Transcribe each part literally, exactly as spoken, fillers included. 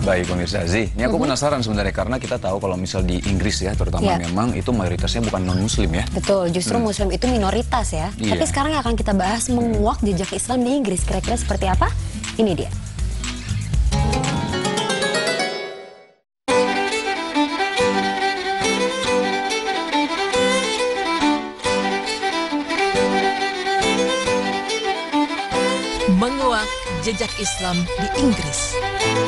Baik pemirsa Zi, ini aku mm-hmm. penasaran sebenarnya karena kita tahu kalau misal di Inggris ya terutama yeah. memang itu mayoritasnya bukan non-muslim ya. Betul, justru hmm. muslim itu minoritas ya. Yeah. Tapi sekarang yang akan kita bahas menguak jejak Islam di Inggris, kira-kira seperti apa? Ini dia. Menguak jejak Islam di Inggris.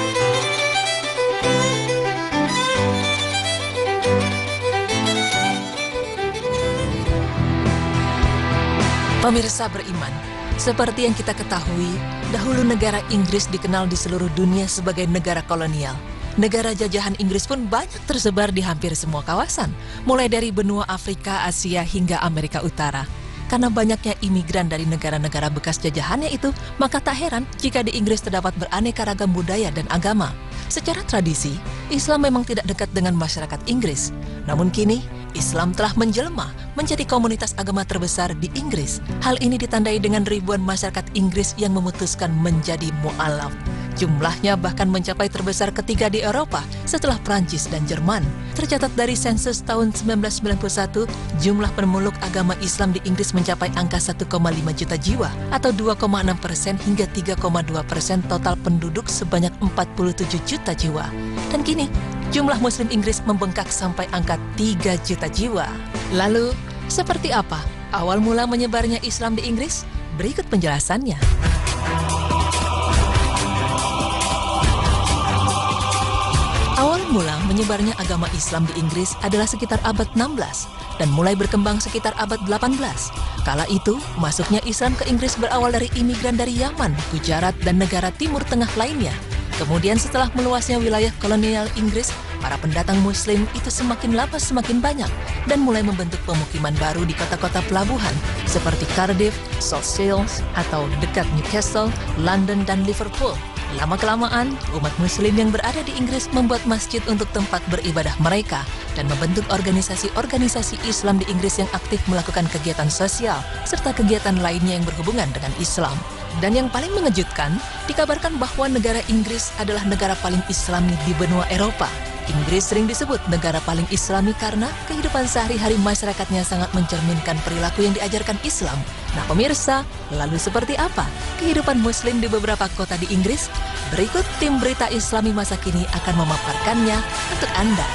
Pemirsa beriman, seperti yang kita ketahui, dahulu negara Inggris dikenal di seluruh dunia sebagai negara kolonial. Negara jajahan Inggris pun banyak tersebar di hampir semua kawasan, mulai dari benua Afrika, Asia, hingga Amerika Utara. Karena banyaknya imigran dari negara-negara bekas jajahannya itu, maka tak heran jika di Inggris terdapat beraneka ragam budaya dan agama. Secara tradisi, Islam memang tidak dekat dengan masyarakat Inggris. Namun kini, Islam telah menjelma menjadi komunitas agama terbesar di Inggris. Hal ini ditandai dengan ribuan masyarakat Inggris yang memutuskan menjadi mu'alaf. Jumlahnya bahkan mencapai terbesar ketiga di Eropa setelah Prancis dan Jerman. Tercatat dari sensus tahun seribu sembilan ratus sembilan puluh satu, jumlah pemeluk agama Islam di Inggris mencapai angka satu koma lima juta jiwa atau dua koma enam persen hingga tiga koma dua persen total penduduk sebanyak empat puluh tujuh juta jiwa. Dan kini, jumlah Muslim Inggris membengkak sampai angka tiga juta jiwa. Lalu, seperti apa awal mula menyebarnya Islam di Inggris? Berikut penjelasannya. Awal mula menyebarnya agama Islam di Inggris adalah sekitar abad enam belas dan mulai berkembang sekitar abad delapan belas. Kala itu, masuknya Islam ke Inggris berawal dari imigran dari Yaman, Gujarat, dan negara Timur Tengah lainnya. Kemudian setelah meluasnya wilayah kolonial Inggris, para pendatang Muslim itu semakin lama semakin banyak dan mulai membentuk pemukiman baru di kota-kota pelabuhan seperti Cardiff, South Shields, atau dekat Newcastle, London, dan Liverpool. Lama-kelamaan, umat Muslim yang berada di Inggris membuat masjid untuk tempat beribadah mereka dan membentuk organisasi-organisasi Islam di Inggris yang aktif melakukan kegiatan sosial serta kegiatan lainnya yang berhubungan dengan Islam. Dan yang paling mengejutkan, dikabarkan bahwa negara Inggris adalah negara paling Islami di benua Eropa. Inggris sering disebut negara paling Islami karena kehidupan sehari-hari masyarakatnya sangat mencerminkan perilaku yang diajarkan Islam. Nah pemirsa, lalu seperti apa kehidupan Muslim di beberapa kota di Inggris? Berikut tim berita Islami masa kini akan memaparkannya untuk Anda.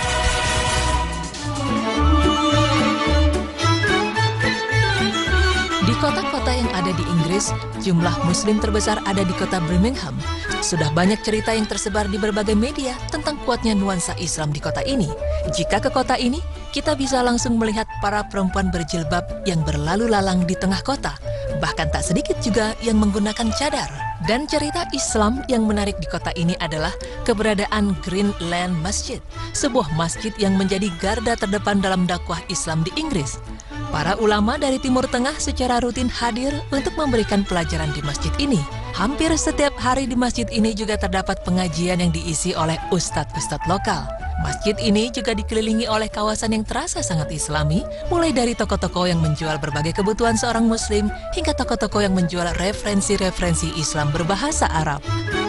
Di kota-kota yang ada di Inggris, jumlah Muslim terbesar ada di kota Birmingham. Sudah banyak cerita yang tersebar di berbagai media tentang kuatnya nuansa Islam di kota ini. Jika ke kota ini, kita bisa langsung melihat para perempuan berjilbab yang berlalu lalang di tengah kota. Bahkan tak sedikit juga yang menggunakan cadar. Dan cerita Islam yang menarik di kota ini adalah keberadaan Green Lane Masjid, sebuah masjid yang menjadi garda terdepan dalam dakwah Islam di Inggris. Para ulama dari Timur Tengah secara rutin hadir untuk memberikan pelajaran di masjid ini. Hampir setiap hari di masjid ini juga terdapat pengajian yang diisi oleh ustadz-ustadz lokal. Masjid ini juga dikelilingi oleh kawasan yang terasa sangat Islami, mulai dari toko-toko yang menjual berbagai kebutuhan seorang Muslim, hingga toko-toko yang menjual referensi-referensi Islam berbahasa Arab.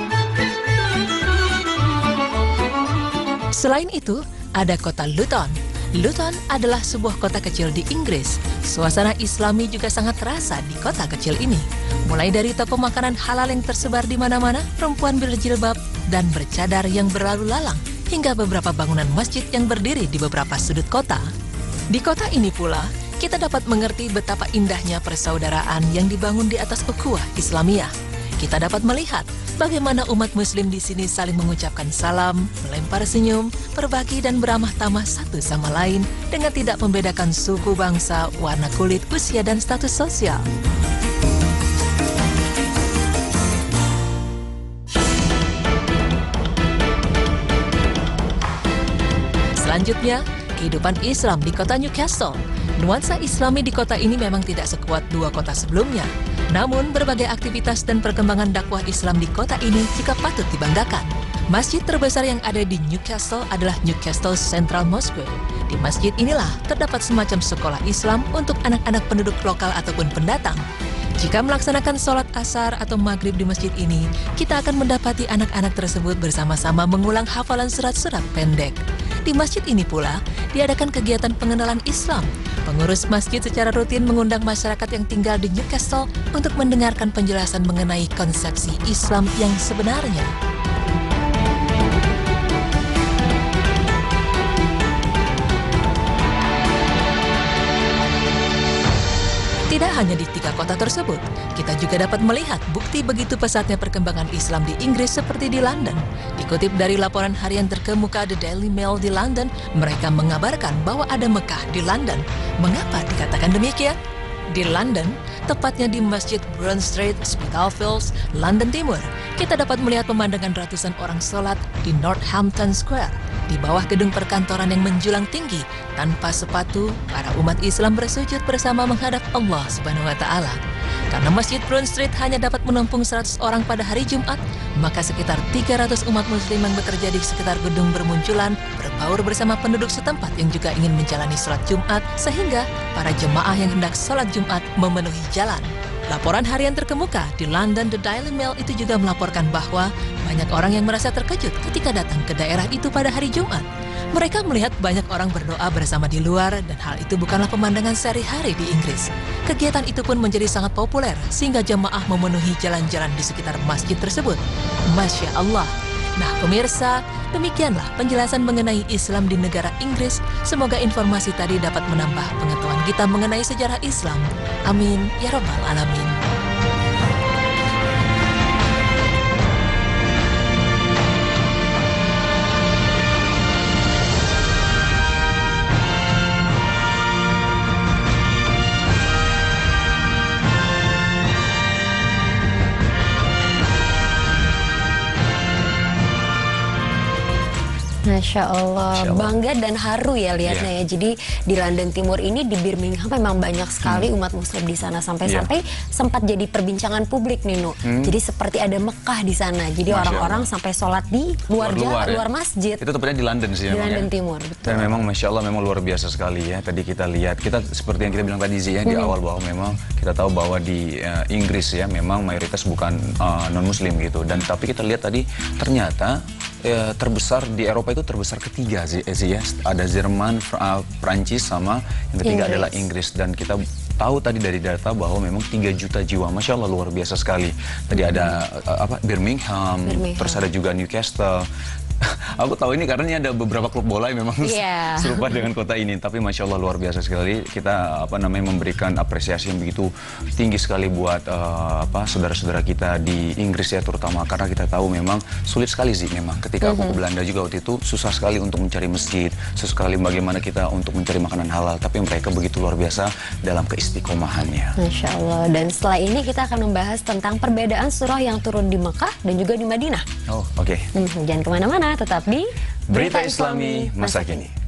Selain itu, ada kota Luton. Luton adalah sebuah kota kecil di Inggris. Suasana Islami juga sangat terasa di kota kecil ini. Mulai dari toko makanan halal yang tersebar di mana-mana, perempuan berjilbab dan bercadar yang berlalu lalang, hingga beberapa bangunan masjid yang berdiri di beberapa sudut kota. Di kota ini pula, kita dapat mengerti betapa indahnya persaudaraan yang dibangun di atas ukhuwah Islamiyah. Kita dapat melihat bagaimana umat Muslim di sini saling mengucapkan salam, melempar senyum, berbagi dan beramah tamah satu sama lain dengan tidak membedakan suku, bangsa, warna kulit, usia, dan status sosial. Selanjutnya, kehidupan Islam di kota Newcastle. Nuansa Islami di kota ini memang tidak sekuat dua kota sebelumnya. Namun, berbagai aktivitas dan perkembangan dakwah Islam di kota ini juga patut dibanggakan. Masjid terbesar yang ada di Newcastle adalah Newcastle Central Mosque. Di masjid inilah terdapat semacam sekolah Islam untuk anak-anak penduduk lokal ataupun pendatang. Jika melaksanakan sholat asar atau maghrib di masjid ini, kita akan mendapati anak-anak tersebut bersama-sama mengulang hafalan surat-surat pendek. Di masjid ini pula, diadakan kegiatan pengenalan Islam. Pengurus masjid secara rutin mengundang masyarakat yang tinggal di Newcastle untuk mendengarkan penjelasan mengenai konsepsi Islam yang sebenarnya. Tidak hanya di tiga kota tersebut, kita juga dapat melihat bukti begitu pesatnya perkembangan Islam di Inggris seperti di London. Dikutip dari laporan harian terkemuka The Daily Mail di London, mereka mengabarkan bahwa ada Mekah di London. Mengapa dikatakan demikian? Di London, tepatnya di Masjid Brown Street, Spitalfields, London Timur, kita dapat melihat pemandangan ratusan orang sholat di Northampton Square. Di bawah gedung perkantoran yang menjulang tinggi, tanpa sepatu, para umat Islam bersujud bersama menghadap Allah Subhanahu wa Ta'ala. Karena Masjid Brown Street hanya dapat menampung seratus orang pada hari Jumat, maka sekitar tiga ratus umat Muslim yang bekerja di sekitar gedung bermunculan, berbaur bersama penduduk setempat yang juga ingin menjalani sholat Jumat, sehingga para jemaah yang hendak sholat Jumat memenuhi jalan. Laporan harian terkemuka di London The Daily Mail itu juga melaporkan bahwa banyak orang yang merasa terkejut ketika datang ke daerah itu pada hari Jumat. Mereka melihat banyak orang berdoa bersama di luar dan hal itu bukanlah pemandangan sehari-hari di Inggris. Kegiatan itu pun menjadi sangat populer sehingga jemaah memenuhi jalan-jalan di sekitar masjid tersebut. Masya Allah. Nah pemirsa, demikianlah penjelasan mengenai Islam di negara Inggris. Semoga informasi tadi dapat menambah pengetahuan kita mengenai sejarah Islam. Amin ya Rabbal Alamin. Masya Allah, Masya Allah, bangga dan haru ya lihatnya Yeah. ya. Jadi di London Timur ini, di Birmingham memang banyak sekali hmm. umat Muslim di sana. Sampai-sampai yeah. sempat jadi perbincangan publik nih, Nu. Hmm. Jadi seperti ada Mekah di sana. Jadi orang-orang sampai sholat di luar, luar, luar, ya? masjid. Itu tepatnya di London sih. Di memang, London ya? Timur, betul. Dan memang Masya Allah memang luar biasa sekali ya. Tadi kita lihat, kita seperti yang kita bilang tadi sih ya, hmm. di awal bahwa memang kita tahu bahwa di uh, Inggris ya, memang mayoritas bukan uh, non-Muslim gitu. Dan tapi kita lihat tadi, ternyata Ya, terbesar di Eropa itu terbesar ketiga sih, ya. Ada Jerman, Prancis, sama yang ketiga Inggris. adalah Inggris. Dan kita tahu tadi dari data bahwa memang tiga juta jiwa, Masya Allah luar biasa sekali. Tadi ada apa Birmingham, Birmingham, terus ada juga Newcastle. Aku tahu ini karena ini ada beberapa klub bola yang memang yeah. serupa dengan kota ini. Tapi Masya Allah luar biasa sekali. Kita apa namanya memberikan apresiasi yang begitu tinggi sekali buat uh, apa saudara-saudara kita di Inggris ya, terutama karena kita tahu memang sulit sekali sih memang. Ketika aku mm-hmm. ke Belanda juga waktu itu susah sekali untuk mencari masjid, susah sekali bagaimana kita untuk mencari makanan halal. Tapi mereka begitu luar biasa dalam keistiqomahannya. Masya Allah. Dan setelah ini kita akan membahas tentang perbedaan surah yang turun di Mekah dan juga di Madinah. Oh oke. Okay. Hmm, jangan kemana-mana. Tetap di Berita Islami Masa Kini.